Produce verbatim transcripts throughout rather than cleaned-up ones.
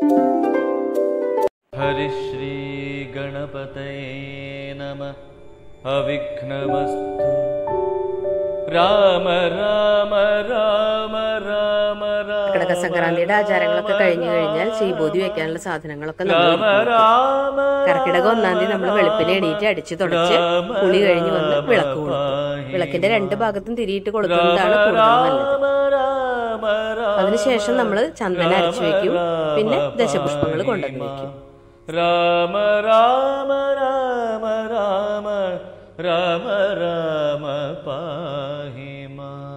ഹരിശ്രീ ഗണപതയേ നമഃ. അവിഘ്നമസ്തു. രാമ രാമ രാമ രാമ രാമ. കർക്കിടക സംക്രാന്തിയുടെ ആചാരങ്ങളൊക്കെ കഴിഞ്ഞു കഴിഞ്ഞാൽ ശ്രീബോധി വെക്കാനുള്ള സാധനങ്ങളൊക്കെ നമ്മൾ കർക്കിടക ഒന്നാം തീയതി നമ്മൾ വെളുപ്പിനെ എണീറ്റ് അടിച്ചു തുടച്ച് കുളി കഴിഞ്ഞ് വന്ന് വിളക്ക് കൊളുത്തും. വിളക്കിന്റെ രണ്ട് ഭാഗത്തും തിരിയിട്ട് കൊളുത്തുന്നതാണ് കൂടുതൽ നല്ലത്. അതിനുശേഷം നമ്മൾ ചന്ദന അരച്ചു വെക്കും. പിന്നെ ദശപുഷ്പങ്ങൾ കൊണ്ടുവന്ന് വെക്കും. രാമ രാമ രാമ രാമ രാമ രാമ പാഹി മാം.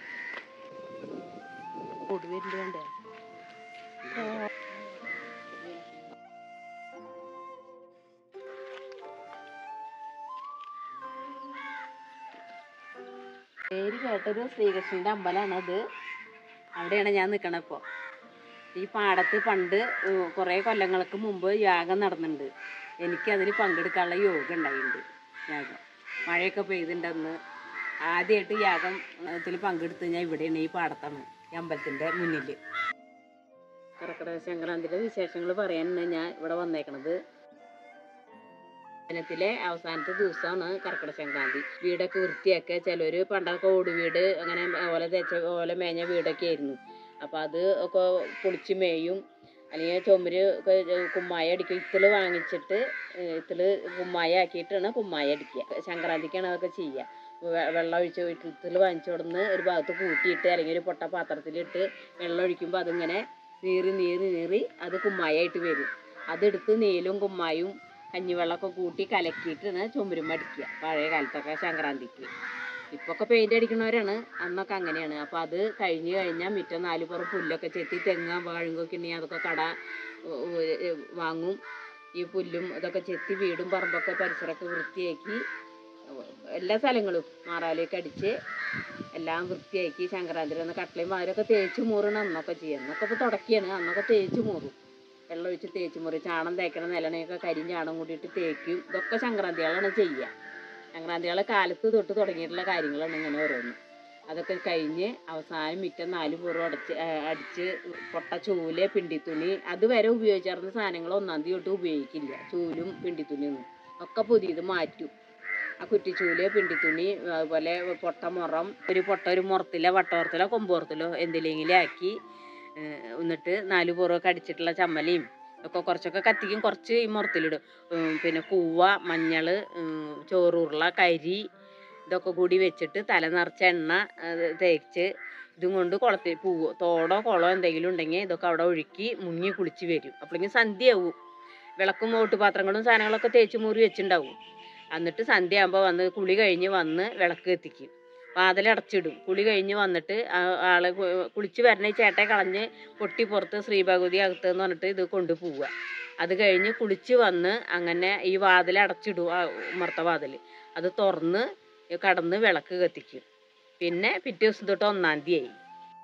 പേര് കേട്ടൊരു ശ്രീകൃഷ്ണന്റെ അമ്പലമാണ് അത്. അവിടെയാണ് ഞാൻ നിൽക്കണത് ഇപ്പോൾ. ഈ പാടത്ത് പണ്ട് കുറേ കൊല്ലങ്ങൾക്ക് മുമ്പ് യാഗം നടന്നിട്ടുണ്ട്. എനിക്കതിൽ പങ്കെടുക്കാനുള്ള യോഗം ഉണ്ടായിട്ടുണ്ട്. യാഗം മഴയൊക്കെ പെയ്തിട്ടുണ്ടെന്ന് ആദ്യമായിട്ട് യാഗം ത്തിൽ പങ്കെടുത്ത് ഞാൻ ഇവിടെയാണ്, ഈ പാടത്താണ്, ഈ അമ്പലത്തിൻ്റെ മുന്നിൽ. കർക്കിടക സംക്രാന്തിയുടെ വിശേഷങ്ങൾ പറയാനാണ് ഞാൻ ഇവിടെ വന്നേക്കണത്. ദിനത്തിലെ അവസാനത്തെ ദിവസമാണ് കർക്കിടക സംക്രാന്തി. വീടൊക്കെ വൃത്തിയാക്കുക. ചിലർ പണ്ടൊക്കെ ഓട് വീട് അങ്ങനെ ഓല തേച്ച ഓല മേഞ്ഞ വീടൊക്കെ ആയിരുന്നു. അപ്പോൾ അത് ഒക്കെ പൊളിച്ച് മേയും. അല്ലെങ്കിൽ ചുമര് കുമ്മായ അടിക്കുക. ഇത്തിള് വാങ്ങിച്ചിട്ട് ഇത്തിള് കുമ്മായ ആക്കിയിട്ടാണ് കുമ്മായ അടിക്കുക. സംക്രാന്തിക്കാണ് അതൊക്കെ ചെയ്യുക. വെള്ളം ഒഴിച്ച് ഇത്തിള് വാങ്ങിച്ചോടുന്ന് ഒരു ഭാഗത്ത് കൂട്ടിയിട്ട് അല്ലെങ്കിൽ ഒരു പൊട്ട പാത്രത്തിലിട്ട് വെള്ളം ഒഴിക്കുമ്പോൾ അതിങ്ങനെ നീറി നീറി നീറി അത് കുമ്മായായിട്ട് വരും. അതെടുത്ത് നീലും കുമ്മായും കഞ്ഞിവെള്ളമൊക്കെ കൂട്ടി കലക്കിയിട്ടാണ് ചുമരുമ്മ അടിക്കുക. പഴയ കാലത്തൊക്കെ സംക്രാന്തിക്ക്. ഇപ്പൊക്കെ പെയിന്റ് അടിക്കുന്നവരാണ്, അന്നൊക്കെ അങ്ങനെയാണ്. അപ്പോൾ അത് കഴിഞ്ഞ് കഴിഞ്ഞാൽ മിറ്റം നാല് പുറം പുല്ലൊക്കെ ചെത്തി തെങ്ങ വാഴുകൊക്കെ ഉണ്ടെങ്കിൽ അതൊക്കെ കട വാങ്ങും. ഈ പുല്ലും ഇതൊക്കെ ചെത്തി വീടും പറമ്പൊക്കെ പരിസരമൊക്കെ വൃത്തിയാക്കി എല്ലാ സ്ഥലങ്ങളും മാറാലേക്ക് അടിച്ച് എല്ലാം വൃത്തിയാക്കി സംക്രാന്തി അന്ന് കട്ടളയും വാരൊക്കെ തേച്ച് മൂറണം. അന്നൊക്കെ ചെയ്യുക. അന്നൊക്കെ ഇപ്പോൾ തുടക്കിയാണ്. അന്നൊക്കെ തേച്ച് മൂറും. വെള്ളം ഒഴിച്ച് തേച്ച് മുറി. ചാണം തേക്കണം. നിലണയൊക്കെ കരിയും ചാണം കൂട്ടിയിട്ട് തേക്കും. ഇതൊക്കെ സംക്രാന്തികളാണ് ചെയ്യുക. സംക്രാന്തികളെ കാലത്ത് തൊട്ട് തുടങ്ങിയിട്ടുള്ള കാര്യങ്ങളാണ് ഇങ്ങനെ ഓരോന്ന്. അതൊക്കെ കഴിഞ്ഞ് അവസാനം മിറ്റം നാല് പുറം അടച്ച് അടിച്ച് പൊട്ട ചൂല് പിണ്ടിത്തുണി അതുവരെ ഉപയോഗിച്ചിരുന്ന സാധനങ്ങൾ ഒന്നാം തീയതി തൊട്ട് ഉപയോഗിക്കില്ല. ചൂലും പിണ്ടിത്തുണിയൊന്നും ഒക്കെ പുതിയത് മാറ്റും. ആ കുറ്റിച്ചൂല് പിണ്ടിത്തുണി അതുപോലെ പൊട്ട മുറം ഒരു പൊട്ട ഒരു മുറത്തിലോ വട്ടോർത്തിലോ കൊമ്പോർത്തിലോ എന്തിലെങ്കിലും ആക്കി എന്നിട്ട് നാല് പുറമൊക്കെ അടിച്ചിട്ടുള്ള ചമ്മലയും ഒക്കെ കുറച്ചൊക്കെ കത്തിക്കും. കുറച്ച് ഈ മുറത്തിലിടും. പിന്നെ കൂവ, മഞ്ഞൾ, ചോറുരുള, കരി ഇതൊക്കെ കൂടി വെച്ചിട്ട് തല നിറച്ച എണ്ണ തേച്ച് ഇതും കൊണ്ട് കുളത്തിൽ പൂവോ തോടോ കുളമോ എന്തെങ്കിലും ഉണ്ടെങ്കിൽ ഇതൊക്കെ അവിടെ ഒഴുക്കി മുങ്ങി കുളിച്ച് വരും. അപ്പോഴേക്കും സന്ധ്യയാവും. വിളക്കും ഓട്ടുപാത്രങ്ങളും സാധനങ്ങളൊക്കെ തേച്ച് മുറി വെച്ചിട്ടുണ്ടാവും. എന്നിട്ട് സന്ധ്യ ആകുമ്പോൾ വന്ന് കുളി കഴിഞ്ഞ് വന്ന് വിളക്ക് കത്തിക്കും. വാതിലടച്ചിടും. കുളി കഴിഞ്ഞ് വന്നിട്ട് ആളെ കുളിച്ച് വരണ ചേട്ടയെ കളഞ്ഞ് പൊട്ടി പുറത്ത് ശ്രീഭഗവതി അകത്ത് എന്ന് പറഞ്ഞിട്ട് ഇത് കൊണ്ട് പോവുക. അത് കഴിഞ്ഞ് കുളിച്ച് വന്ന് അങ്ങനെ ഈ വാതിലടച്ചിടും. ആ ഉമ്മർത്ത വാതിൽ അത് തുറന്ന് കടന്ന് വിളക്ക് കത്തിക്കും. പിന്നെ പിറ്റേ ദിവസം തൊട്ട് ഒന്നാം തീയതി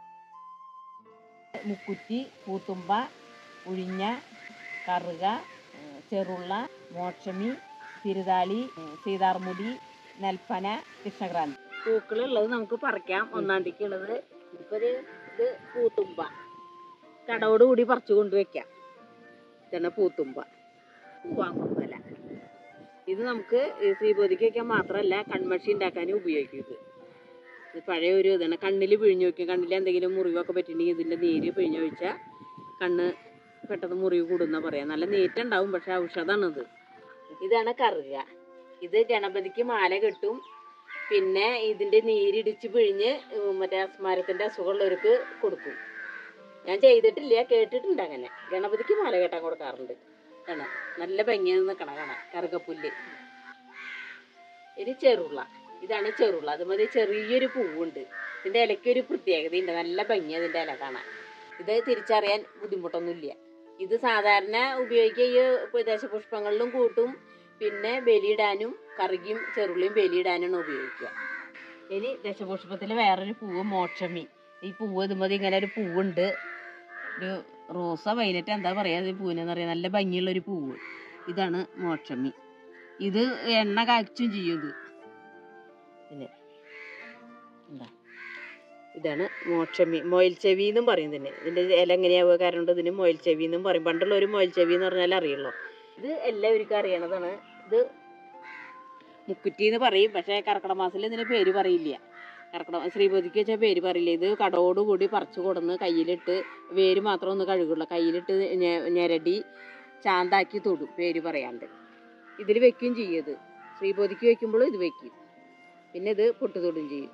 മുക്കുറ്റി, പൂത്തുമ്പ, ഉഴിഞ്ഞ, കറുക, ചെറുള്ള, മോക്ഷമി, തിരുതാളി, സീതാർമുടി, നെൽപ്പന, കൃഷ്ണക്രാന്തി പൂക്കളുള്ളത് നമുക്ക് പറിക്കാം. ഒന്നാം തീയതിക്ക് ഉള്ളത് ഇപ്പോൾ ഇത് പൂത്തുമ്പ കടവോട് കൂടി പറിച്ചു കൊണ്ടുവയ്ക്കാം. ഇതാണ് പൂത്തുമ്പ. പൂവാങ്കുമ്പല ഇത് നമുക്ക് ശ്രീബോധിക്ക് വയ്ക്കാൻ മാത്രമല്ല കൺമഷി ഉണ്ടാക്കാനും ഉപയോഗിക്കും. ഇത് ഇത് പഴയ ഒരു ഇതാണ്. കണ്ണിൽ പിഴിഞ്ഞു വയ്ക്കും. കണ്ണിൽ എന്തെങ്കിലും മുറിവൊക്കെ പറ്റിയിട്ടുണ്ടെങ്കിൽ ഇതിൻ്റെ നീര് പിഴിഞ്ഞൊഴിച്ചാൽ കണ്ണ് പെട്ടെന്ന് മുറിവ് കൂടുന്ന പറയാം. നല്ല നീറ്റുണ്ടാവും, പക്ഷെ ഔഷധമാണിത്. ഇതാണ് കറുക. ഇത് ഗണപതിക്ക് മാല കെട്ടും. പിന്നെ ഇതിൻ്റെ നീരിടിച്ച് പിഴിഞ്ഞ് മറ്റേ അസ്മാരത്തിൻ്റെ അസുഖമുള്ളവർക്ക് കൊടുക്കും. ഞാൻ ചെയ്തിട്ടില്ല, കേട്ടിട്ടുണ്ട്. അങ്ങനെ ഗണപതിക്ക് മാല കെട്ടാൻ കൊടുക്കാറുണ്ട്. ആണ് നല്ല ഭംഗിയിൽ നിൽക്കണ കാണാൻ കറുകപ്പുല്ല്. ഇത് ചെറുള്ള. ഇതാണ് ചെറുള്ള. അതുമതി ചെറിയൊരു പൂവുണ്ട്. ഇതിൻ്റെ ഇലയ്ക്കൊരു പ്രത്യേകതയുണ്ട്. നല്ല ഭംഗിയാണ് ഇതിൻ്റെ ഇല കാണാൻ. ഇത് തിരിച്ചറിയാൻ ബുദ്ധിമുട്ടൊന്നുമില്ല. ഇത് സാധാരണ ഉപയോഗിക്കുക ഈ ദശപുഷ്പങ്ങളിലും കൂട്ടും. പിന്നെ ബലിയിടാനും കറുകിയും ചെറുള്ളിയും ബലിയിടാനാണ് ഉപയോഗിക്കുക. ഇനി ദശപുഷ്പത്തിൽ വേറൊരു പൂവ് മോക്ഷമി. ഈ പൂവ് ഇതുമതി ഇങ്ങനെ ഒരു പൂവുണ്ട്. ഒരു റോസ വൈലറ്റ് എന്താ പറയുക ഈ പൂവിനെന്ന് പറയാം. നല്ല ഭംഗിയുള്ളൊരു പൂവ്. ഇതാണ് മോക്ഷമി. ഇത് എണ്ണ കാച്ചും ചെയ്യും. ഇത് പിന്നെ എന്താ ഇതാണ് മോക്ഷമീൻ, മൊയിൽ ചെവി എന്നും പറയും ഇതിന്. ഇതിൻ്റെ ഇല എങ്ങനെയാവുക കാരണം കൊണ്ട് ഇതിന് മൊയിൽ ചെവി എന്നും പറയും. പണ്ടുള്ള ഒരു മൊയിൽ ചെവി എന്ന് പറഞ്ഞാൽ അറിയുള്ളൂ. ഇത് എല്ലാവർക്കും അറിയണതാണ്. ഇത് മുക്കുറ്റി എന്ന് പറയും, പക്ഷേ കർക്കിടക മാസത്തിൽ ഇതിന് പേര് പറയില്ല. കർക്കിടക ശ്രീപതിക്ക് വെച്ചാൽ പേര് പറയില്ല. ഇത് കടോടുകൂടി പറിച്ചു കൊടുന്ന് കയ്യിലിട്ട് വേര് മാത്രം ഒന്ന് കഴുകുള്ളൂ. കയ്യിലിട്ട് ഞെരടി ചാന്താക്കി തൊടും പേര് പറയാണ്ട്. ഇതിൽ വെക്കുകയും ചെയ്യും. ഇത് ശ്രീപതിക്ക് വെക്കുമ്പോഴും ഇത് വെക്കും. പിന്നെ ഇത് പൊട്ടു തൊടും ചെയ്യും.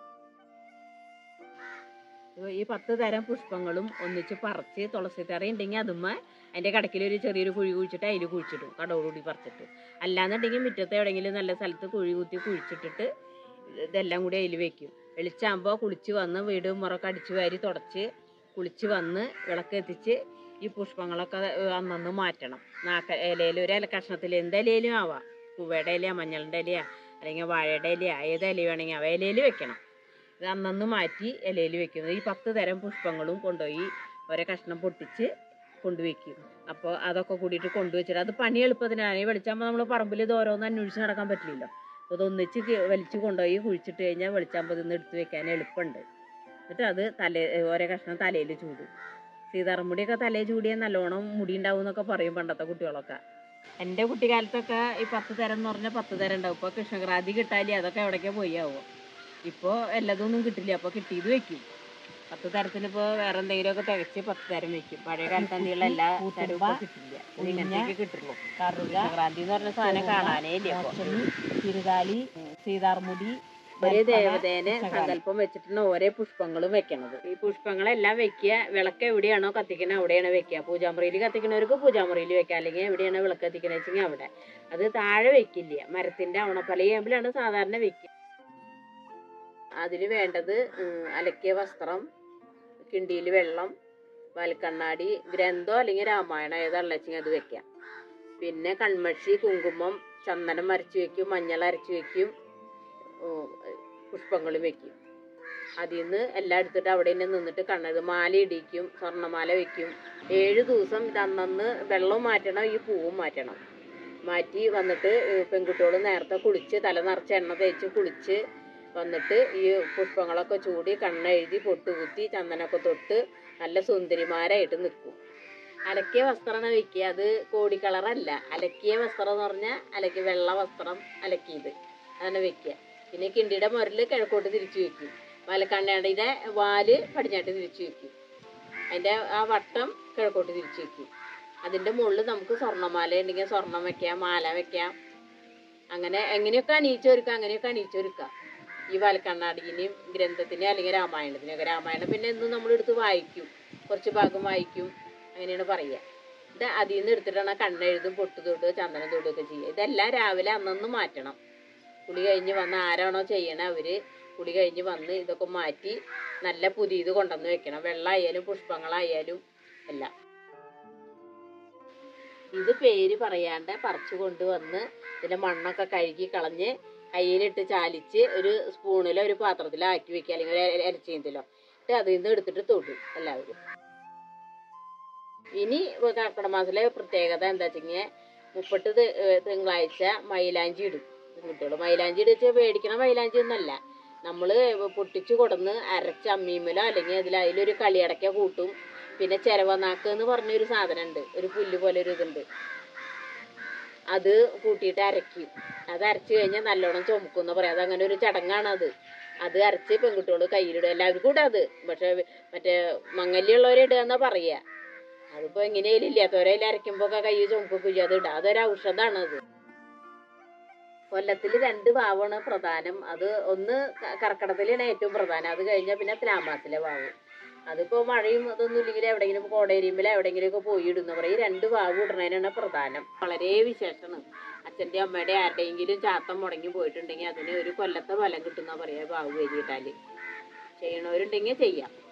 ഈ പത്ത് തരം പുഷ്പങ്ങളും ഒന്നിച്ച് പറിച്ച് തുളസി തറ ഉണ്ടെങ്കിൽ അതുമ്മ അതിൻ്റെ കടക്കിലൊരു ചെറിയൊരു കുഴി കുഴിച്ചിട്ട് അതിൽ കുഴിച്ചിടും, കടോടുകൂടി പറിച്ചിട്ട്. അല്ലാന്നുണ്ടെങ്കിൽ മുറ്റത്ത് എവിടെയെങ്കിലും നല്ല സ്ഥലത്ത് കുഴി കുത്തി കുഴിച്ചിട്ടിട്ട് ഇതെല്ലാം കൂടി അതിൽ വെക്കും. വെളിച്ചാകുമ്പോൾ കുളിച്ച് വന്ന് വീട് മുറൊക്കെ അടിച്ച് വാരി തുടച്ച് കുളിച്ച് വന്ന് വിളക്ക് എത്തിച്ച് ഈ പുഷ്പങ്ങളൊക്കെ അന്നന്ന് മാറ്റണം. നാക്ക ഇലയിൽ ഒരു ഇല കഷ്ണത്തിൽ എന്ത് ഇലയിലും ആവാം. പൂവയുടെ ഇലയാ, മഞ്ഞളിൻ്റെ ഇലയാ, അല്ലെങ്കിൽ വാഴയുടെ ഇലയാ, ഏത് ഇല വേണമെങ്കിൽ അവ ഇലയിൽ വെക്കണം. ഇത് അന്നന്ന് മാറ്റി ഇലയിൽ വെക്കുന്നത്. ഈ പത്ത് തരം പുഷ്പങ്ങളും കൊണ്ടുപോയി ഒരേ കഷ്ണം പൊട്ടിച്ച് കൊണ്ടുവയ്ക്കും. അപ്പോൾ അതൊക്കെ കൂടിയിട്ട് കൊണ്ടുവച്ചിട്ട് അത് പണി എളുപ്പത്തിനാണ്. ഈ വെളിച്ചാകുമ്പോൾ നമ്മൾ പറമ്പിൽ ഇത് ഓരോന്ന് അന്വേഷിച്ച് നടക്കാൻ പറ്റില്ലല്ലോ. അപ്പോൾ അതൊന്നിച്ച് വലിച്ച് കൊണ്ടുപോയി കുഴിച്ചിട്ട് കഴിഞ്ഞാൽ വെളിച്ചാകുമ്പോൾ ഇതൊന്ന് എടുത്ത് വെക്കാൻ എളുപ്പമുണ്ട്. എന്നിട്ട് അത് തല ഓരോ കഷ്ണം തലയിൽ ചൂടും. സീതാർമുടിയൊക്കെ തലയിൽ ചൂടിയാൽ നല്ലോണം മുടി ഉണ്ടാവും എന്നൊക്കെ പറയും പണ്ടത്തെ കുട്ടികളൊക്കെ. എൻ്റെ കുട്ടിക്കാലത്തൊക്കെ ഈ പത്ത് തരം എന്ന് പറഞ്ഞാൽ പത്ത് തരം ഉണ്ടാവും. ഇപ്പോൾ കൃഷ്ണക്രാന്തി കിട്ടാലേ അതൊക്കെ എവിടേക്കാണ് പോയി ആവുമോ. ഇപ്പോൾ എല്ലാതൊന്നും കിട്ടില്ല. അപ്പോൾ കിട്ടിയത് വെക്കും. പത്ത് തരത്തിനിപ്പോൾ വേറെ എന്തെങ്കിലുമൊക്കെ തികച്ച് പത്ത് തരം വെക്കും. പഴയ കാലത്ത് എന്തെങ്കിലും എല്ലാ തരവും കിട്ടില്ല. ഇങ്ങനത്തേക്ക് കിട്ടുള്ളൂ. കൃഷ്ണക്രാന്തി എന്ന് പറഞ്ഞ സാധനം കാണാനേ ഇല്ല. തിരുതാലി, സീതാർമുടി, ഒരേ ദേവതേനെ സങ്കല്പം വെച്ചിട്ടാണ് ഓരോ പുഷ്പങ്ങളും വെക്കണത്. ഈ പുഷ്പങ്ങളെല്ലാം വെക്കുക. വിളക്ക് എവിടെയാണോ കത്തിക്കണത് അവിടെയാണ് വെക്കുക. പൂജാമുറിയിൽ കത്തിക്കണവർക്ക് പൂജാമുറിയിൽ വെക്കുക. അല്ലെങ്കിൽ എവിടെയാണോ വിളക്ക് കത്തിക്കണ വെച്ചെങ്കിൽ അവിടെ. അത് താഴെ വെക്കില്ല. മരത്തിന്റെ ഔണപ്പലയേമ്പിലാണ് സാധാരണ വെക്കുക. അതിന് വേണ്ടത് അലക്കിയ വസ്ത്രം, കിണ്ടിയിൽ വെള്ളം, വൽക്കണ്ണാടി, ഗ്രന്ഥോ അല്ലെങ്കിൽ രാമായണം ഏതാണെന്ന് വെച്ചെങ്കിൽ അത് വെക്കാം. പിന്നെ കൺമഷി, കുങ്കുമം, ചന്ദനം അരച്ച് വെക്കും, മഞ്ഞൾ അരച്ച് വെക്കും, പുഷ്പങ്ങളും വെക്കും. അതിൽ നിന്ന് എല്ലാം എടുത്തിട്ട് അവിടെ തന്നെ നിന്നിട്ട് കണ്ണത് മാല ഇടിക്കും, സ്വർണ്ണമാല വെക്കും. ഏഴ് ദിവസം ഇത് അന്നന്ന് വെള്ളവും മാറ്റണം, ഈ പൂവും മാറ്റണം. മാറ്റി വന്നിട്ട് പെൺകുട്ടികൾ നേരത്തെ കുളിച്ച് തല നിറച്ച് എണ്ണ തേച്ച് കുളിച്ച് വന്നിട്ട് ഈ പുഷ്പങ്ങളൊക്കെ ചൂടി കണ്ണെഴുതി പൊട്ടുകുത്തി ചന്ദനമൊക്കെ തൊട്ട് നല്ല സുന്ദരിമാരായിട്ട് നിൽക്കും. അലക്കിയ വസ്ത്രമാണ് വെക്കുക. അത് കോടി കളറല്ല. അലക്കിയ വസ്ത്രം എന്ന് പറഞ്ഞാൽ അലക്കി വെള്ള വസ്ത്രം അലക്കിയത് അതാണ് വെക്കുക. പിന്നെ കിണ്ടിയുടെ മുരല് കിഴക്കോട്ട് തിരിച്ചു വെക്കും. വലക്കണ്ണാടിയുടെ വാല് പടിഞ്ഞാട്ട് തിരിച്ചു വെക്കും. അതിൻ്റെ ആ വട്ടം കിഴക്കോട്ട് തിരിച്ചു വെക്കും. അതിൻ്റെ മുകളിൽ നമുക്ക് സ്വർണ്ണമാല ഉണ്ടെങ്കിൽ സ്വർണം വെക്കാം, മാല വെക്കാം. അങ്ങനെ എങ്ങനെയൊക്കെ അണിയിച്ചൊരുക്കാം, അങ്ങനെയൊക്കെ അണിയിച്ചൊരുക്കാം. ഈ വലക്കണ്ണാടിനെയും ഗ്രന്ഥത്തിനെയും അല്ലെങ്കിൽ രാമായണത്തിനെയൊക്കെ. രാമായണം പിന്നെ എന്നും നമ്മളെടുത്ത് വായിക്കും, കുറച്ച് ഭാഗം വായിക്കും, അങ്ങനെയാണ് പറയുക. ഇത് അതിൽ നിന്ന് എടുത്തിട്ടാണ് കണ്ണെഴുതും, പൊട്ടു തൊടുക, ചന്ദനം തൊടുകയൊക്കെ ചെയ്യുക. ഇതെല്ലാം രാവിലെ അന്നൊന്ന് മാറ്റണം. കുളി കഴിഞ്ഞ് വന്ന് ആരാണോ ചെയ്യണത് അവർ കുളി കഴിഞ്ഞ് വന്ന് ഇതൊക്കെ മാറ്റി നല്ല പുതിയത് കൊണ്ടുവന്ന് വെക്കണം. വെള്ളമായാലും പുഷ്പങ്ങളായാലും എല്ലാം. ഇത് പേര് പറയാണ്ട് പറിച്ചു കൊണ്ടുവന്ന് ഇതിൻ്റെ മണ്ണൊക്കെ കഴുകി കളഞ്ഞ് കയ്യിലിട്ട് ചാലിച്ച് ഒരു സ്പൂണിലോ ഒരു പാത്രത്തിലോ ആക്കി വെക്കുക, അല്ലെങ്കിൽ ഒരു ഇരച്ചീന്തലോ എന്നിട്ട് അതിൽ നിന്ന് എടുത്തിട്ട് തൊടും എല്ലാവരും. ഇനി കർക്കിടക മാസത്തിലെ പ്രത്യേകത എന്താ വെച്ചെങ്കിൽ മുപ്പട്ട് തിങ്കളാഴ്ച മൈലാഞ്ചി ഇടും കുട്ടികൾ. മൈലാഞ്ചി ഇടിച്ച് പേടിക്കണ മൈലാഞ്ചി ഒന്നല്ല. നമ്മൾ പൊട്ടിച്ച് കൊടുന്ന് അരച്ച അമ്മീമലോ അല്ലെങ്കിൽ അതിൽ അതിലൊരു കളിയടക്ക കൂട്ടും. പിന്നെ ചെരവനാക്ക് എന്ന് പറഞ്ഞൊരു സാധനം ഉണ്ട്, ഒരു പുല്ല് പോലെ ഒരു ഇതുണ്ട്, അത് കൂട്ടിയിട്ട് അരയ്ക്കും. അത് അരച്ച് കഴിഞ്ഞാൽ നല്ലോണം ചുമക്കും എന്ന് പറയാം. അതങ്ങനെ ഒരു ചടങ്ങാണത്. അത് അരച്ച് പെൺകുട്ടികൾ കയ്യിലിടുക. എല്ലാവർക്കും കൂടെ അത്, പക്ഷെ മറ്റേ മങ്ങല്യുള്ളവരെ ഇടുക എന്നാ പറയുക. അതിപ്പോൾ എങ്ങനെയായാലും ഇല്ലാത്തവരെല്ലാം അരയ്ക്കുമ്പോൾ ഒക്കെ കൈ ചുമക്കൊക്കെ അത് ഇടുക. അതൊരു ഔഷധമാണത്. കൊല്ലത്തിൽ രണ്ട് വാവാണ് പ്രധാനം. അത് ഒന്ന് കർക്കിടകത്തിലാണ് ഏറ്റവും പ്രധാനം. അത് കഴിഞ്ഞാൽ പിന്നെ തുലാമാസത്തിലെ വാവ്. അതിപ്പോൾ മഴയും അതൊന്നും ഇല്ലെങ്കിൽ എവിടെയെങ്കിലും കോടേരിയുമ്പോൾ എവിടെയെങ്കിലുമൊക്കെ പോയി ഇടുന്ന പറയും. രണ്ട് വാവ് ഇടുന്നതിനാണ് പ്രധാനം. വളരെ വിശേഷമാണ്. അച്ഛൻ്റെ അമ്മയുടെ ആരുടെയെങ്കിലും ചാത്തം മുടങ്ങി പോയിട്ടുണ്ടെങ്കിൽ അതിന് ഒരു കൊല്ലത്തെ ഫലം കിട്ടുന്ന പറയാ വാവ് വരിയിട്ടാൽ. ചെയ്യണവരുണ്ടെങ്കിൽ ചെയ്യാം.